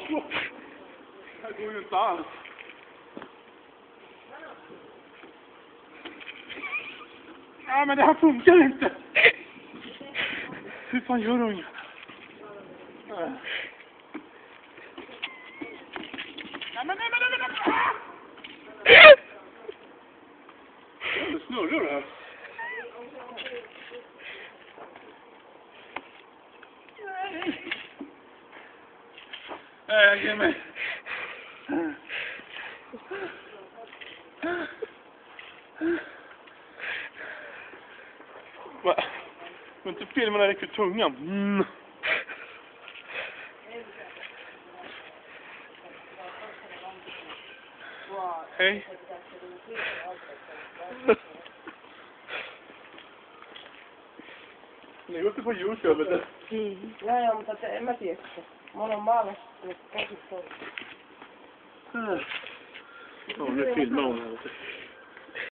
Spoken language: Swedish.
Det går ju inte alls. Ja, men det här funkar inte. Hur fan gör du? Nej. Det snurrar det här. Ge mig. Va? Men inte filmen när det räcker tungan. Hej. Ne juuri på YouTube. Joo, mutta en mä tiedä. Mulla on maalattu tosi. Nu filmar hon här.